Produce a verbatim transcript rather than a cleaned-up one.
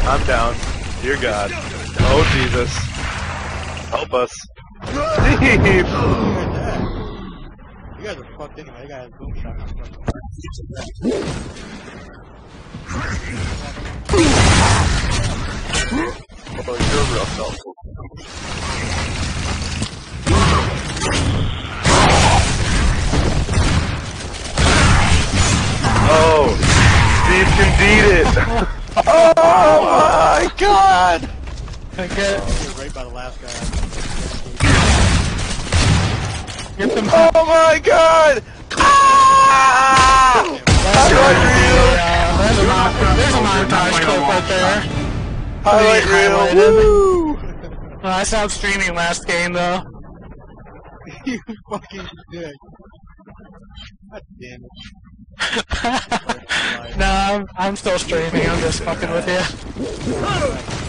I'm down. Dear God. Oh Jesus. Help us. Steve! You guys are fucked anyway. You guys have boom shot. Oh, you're real self. Oh, Steve can beat it. Oh my God! I get it. Right by the last guy. Get them. Oh my God! Ah! Highlight reel. There's a montage. There's a montage clip right there. Highlight reel. Woo! Well, I stopped streaming last game though. You fucking dick. God damn it. No, I'm, I'm still streaming. I'm just fucking with you.